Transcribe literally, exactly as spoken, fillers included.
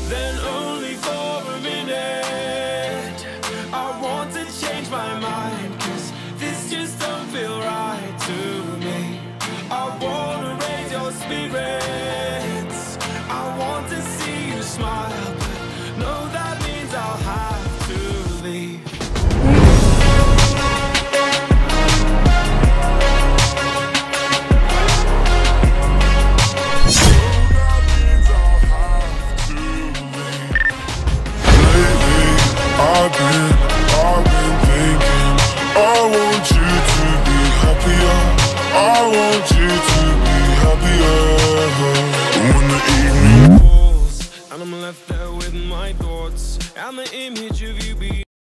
then only for a minute. I want to change my mind, cause this just don't feel right to me. I wanna raise your spirits, I want to see you smile, but no, that means I'll have to leave. I've been, I've been thinking, I want you to be happier, I want you to be happier. When the evening falls and I'm left there with my thoughts and the image of you being